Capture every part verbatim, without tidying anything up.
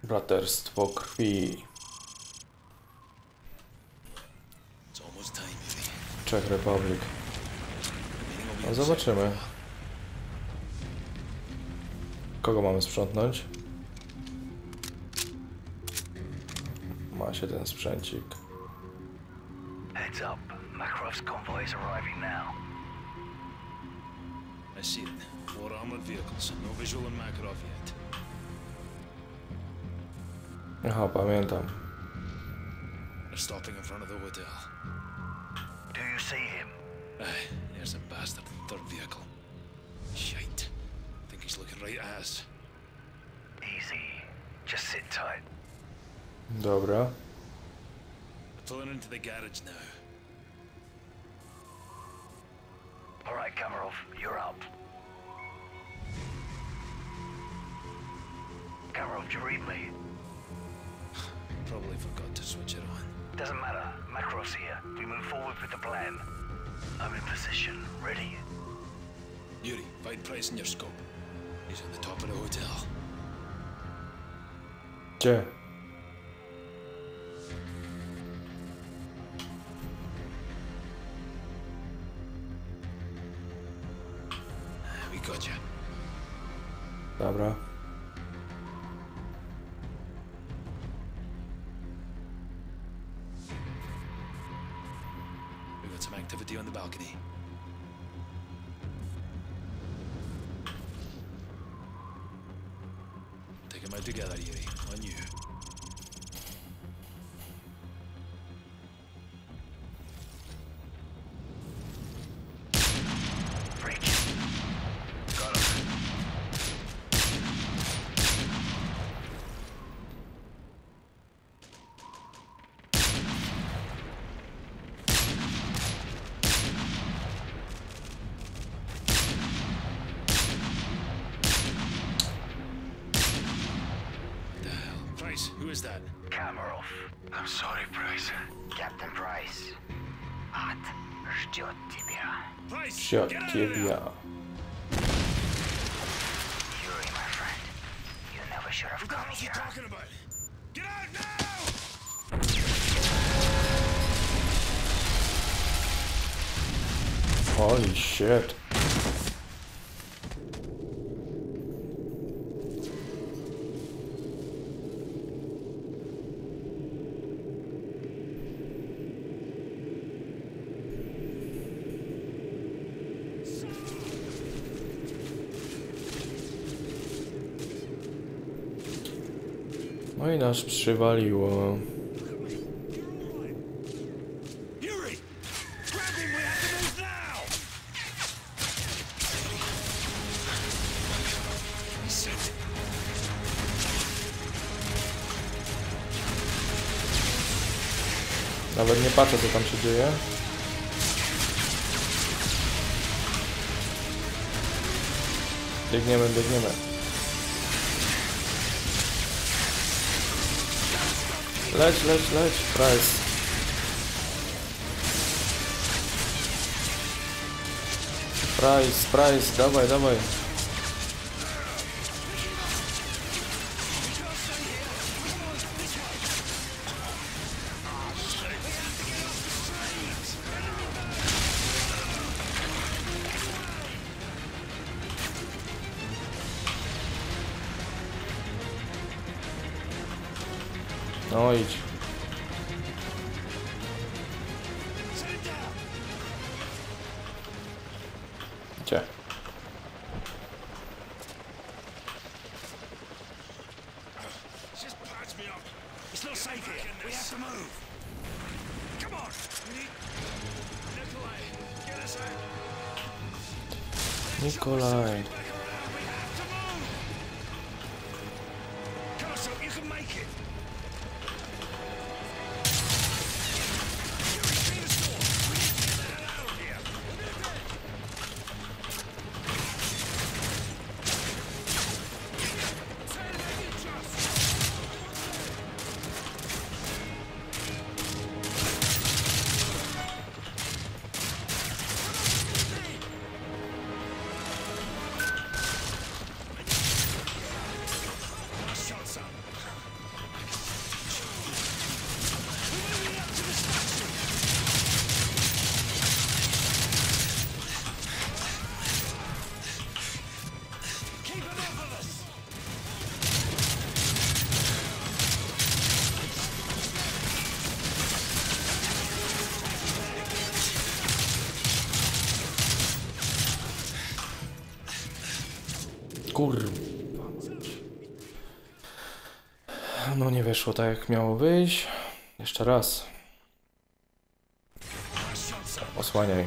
Braterstwo krwi. Czech Republic. No zobaczymy. Kogo mamy sprzątnąć? Ma się ten sprzęcik. Heads up. Makarov's convoy is arriving now. I see it. Four armored vehicles. No visual on Makarov yet. Aha, pamiętam. They're stopping in front of the hotel. Do you see him? Aye, there's a bastard. Third vehicle. Shite. Think he's looking right at us. Easy. Just sit tight. Dobra. Pulling into the garage now. All right, Kamarov, you're up. Kamarov, do you read me? Probably forgot to switch it on. Doesn't matter. Makarov's here. We move forward with the plan. I'm in position, ready. Yuri, find Price in your scope. He's at the top of the hotel. Gdzie? We got you. Dobra. We got some activity on the balcony. Take them out together, Yuri. On you. Breach. Got him. The hell? Price, who is that? Kamarov. I'm sorry, Price. Captain Price. Ад ждет тебя. Price! Wsiad Get out of ciebie. there! Yuri, my friend. You never should have What the come hell is he here. talking about? Get out now! Holy shit. No i nas przywaliło. Yuri! Grab him! We have to move now! Shit! Nawet nie patrzę, co tam się dzieje. Biegniemy, biegniemy. Leć, leć, leć, Price. Price, Price, dawaj, dawaj. No idź. Gdzie? Just patch me up. It's not safe here. We have to move. Come on. We need Nikolai. Get us out. Nikolaj. Back around. We have to move. Castle, you can make it. Yuri, see the store. We need to get the hell out of here. Kurwa. No nie wyszło tak jak miało wyjść. Jeszcze raz. Osłaniaj.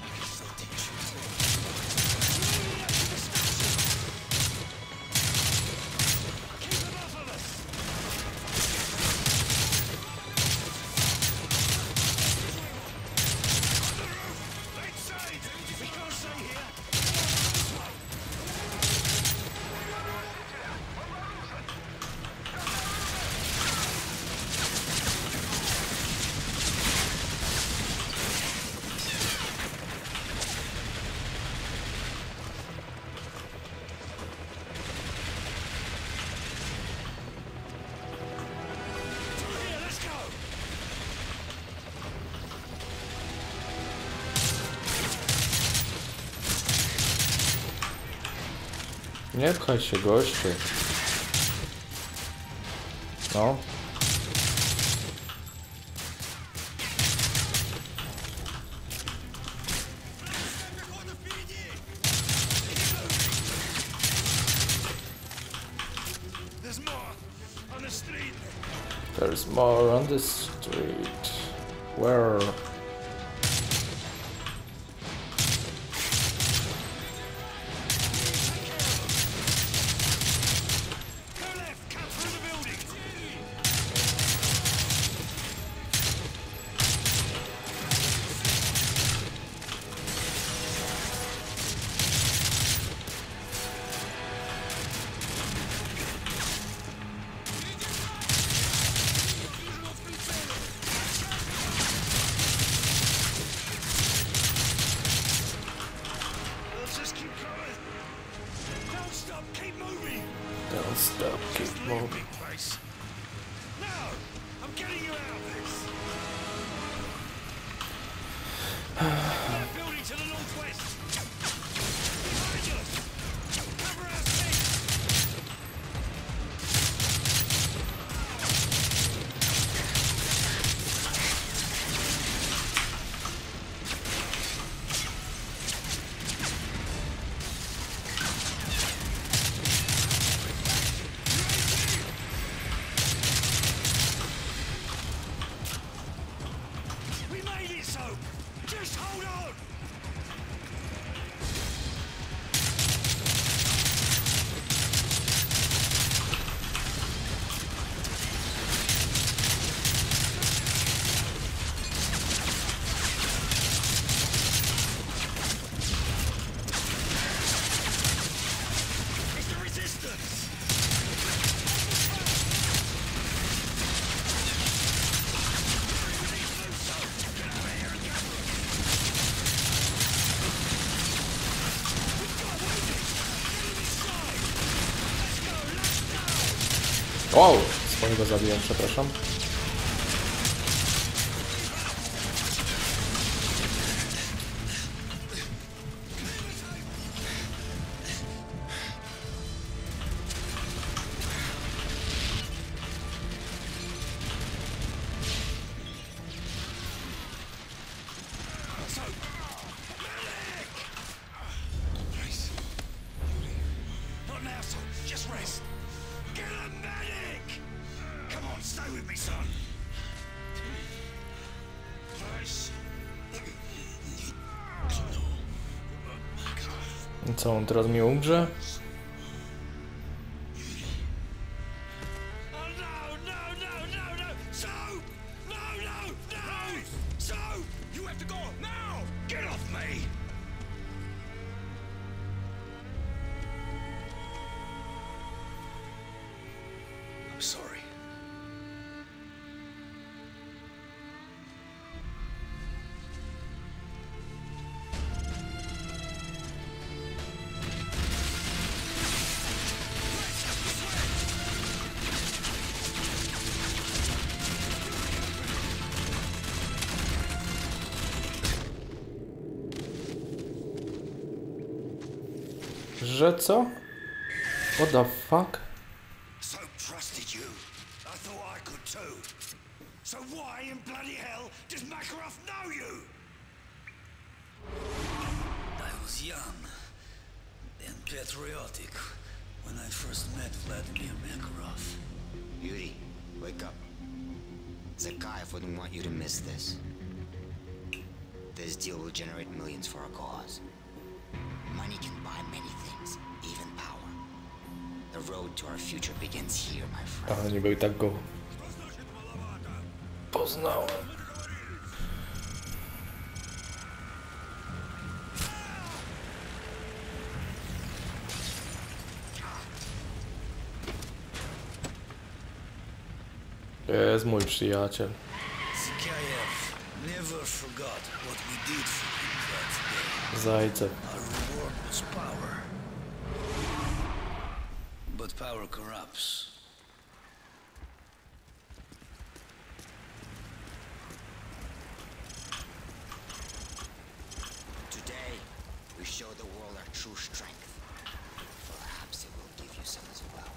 Nie pchaj się, gościu. No. There's more on the street. Where? Don't stop, keep moving. No! I'm getting you out of this! That building to the northwest! Behind us! Cover our six! Just hold on! It's the resistance! Wow! Swojego zabiłem, przepraszam. Not now, son. Just rest. Get a medic! Come on, stay with me, son. Nice. I co, on teraz mi umrze? Oh no, no, no, no, no! So! No, no, no! So! You have to go now! Get off me! I'm sorry. Że co? What the fuck? So trusted you. I thought I could too. So why in bloody hell does Makarov know you? I was young and patriotic, met Vladimir Makarov. Yuri, wake up. Zakayev wouldn't want you to miss this. This deal will generate millions for our cause. Money can buy many things, even power. The road to our future begins here, my friend. A niby i tak go poznałem. Jest mój przyjaciel. Zakayev never forgot what we did for him that Zajce. day. Our reward was power. But power corrupts. Today, we show the world our true strength. Perhaps it will give you some as well.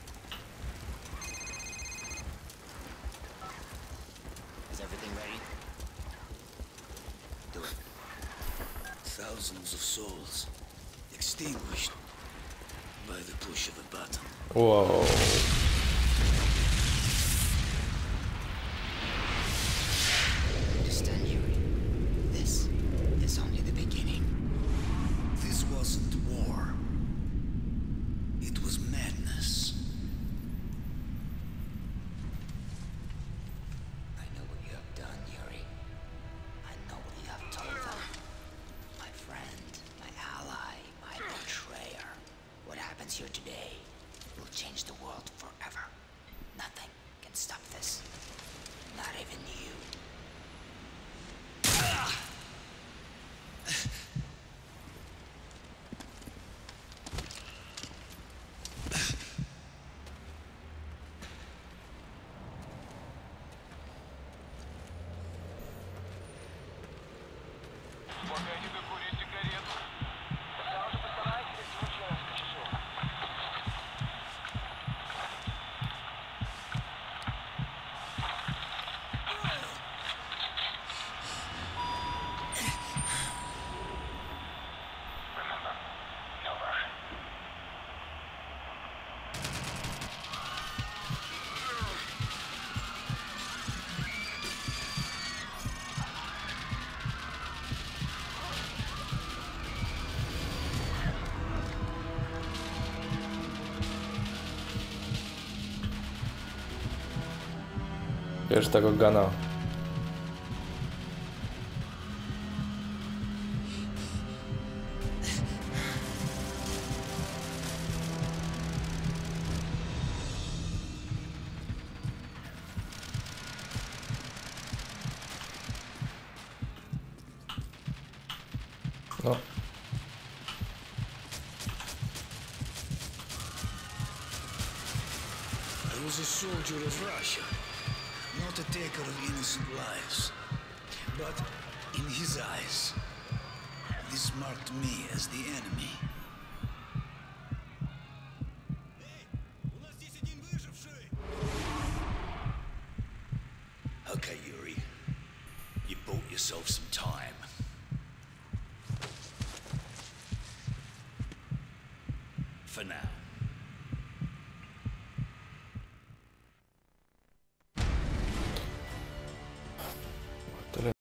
Is everything ready? Do it. Thousands of souls extinguished by the push of a button. Wow. Understand, Yuri? This is only the beginning. This wasn't war. It was madness. I know what you have done, Yuri. I know what you have told them. My friend, my ally, my betrayer. What happens here today will change the world forever. Nothing can stop this. Not even you. Погоди-ка курить сигарету. Сразу постарайся, если случайно скажу. Remember, no rush. Bierz tego gana. No. I was a soldier of Russia, not a taker of innocent lives. But in his eyes, this marked me as the enemy. Okay, Yuri. You bought yourself some time. For now.